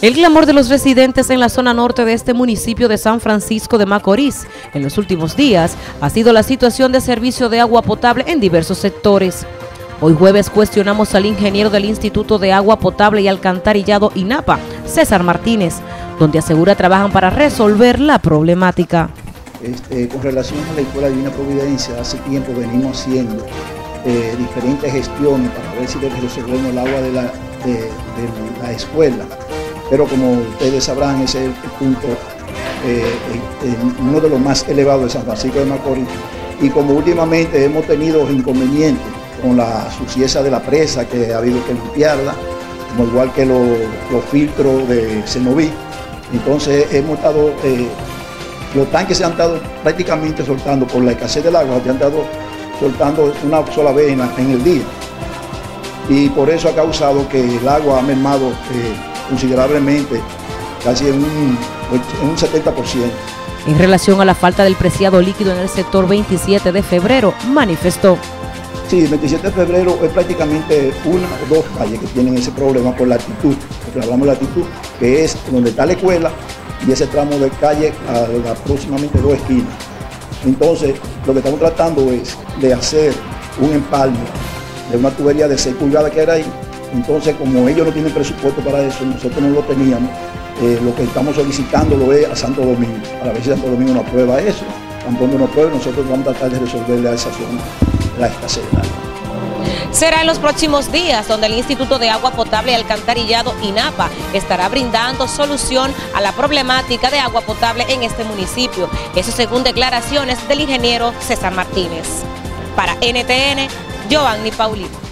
El clamor de los residentes en la zona norte de este municipio de San Francisco de Macorís en los últimos días ha sido la situación de servicio de agua potable en diversos sectores. Hoy jueves cuestionamos al ingeniero del Instituto de Agua Potable y Alcantarillado INAPA, César Martínez, donde asegura trabajan para resolver la problemática. Con relación a la Escuela Divina Providencia, hace tiempo venimos haciendo diferentes gestiones para ver si resolvemos el agua de la escuela. Pero como ustedes sabrán, ese es el punto, uno de los más elevados de San Francisco de Macorís. Y como últimamente hemos tenido inconvenientes con la suciedad de la presa, que ha habido que limpiarla, como igual que los filtros de Cenoví, entonces hemos estado, los tanques se han estado prácticamente soltando por la escasez del agua, se han estado soltando una sola vez en el día. Y por eso ha causado que el agua ha mermado considerablemente, casi en un 70%. En relación a la falta del preciado líquido en el sector 27 de febrero, manifestó. Sí, el 27 de febrero es prácticamente una o dos calles que tienen ese problema por la altitud, porque hablamos de la altitud, que es donde está la escuela y ese tramo de calle a aproximadamente 2 esquinas. Entonces, lo que estamos tratando es de hacer un empalme de una tubería de 6 pulgadas que era ahí. Entonces, como ellos no tienen presupuesto para eso, nosotros no lo teníamos, lo que estamos solicitándolo es a Santo Domingo, para ver si Santo Domingo nos aprueba eso. Tan pronto nos apruebe, nosotros vamos a tratar de resolverle a esa zona la escasez de agua. Será en los próximos días donde el Instituto de Agua Potable y Alcantarillado INAPA estará brindando solución a la problemática de agua potable en este municipio. Eso según declaraciones del ingeniero César Martínez. Para NTN, Giovanni Paulino.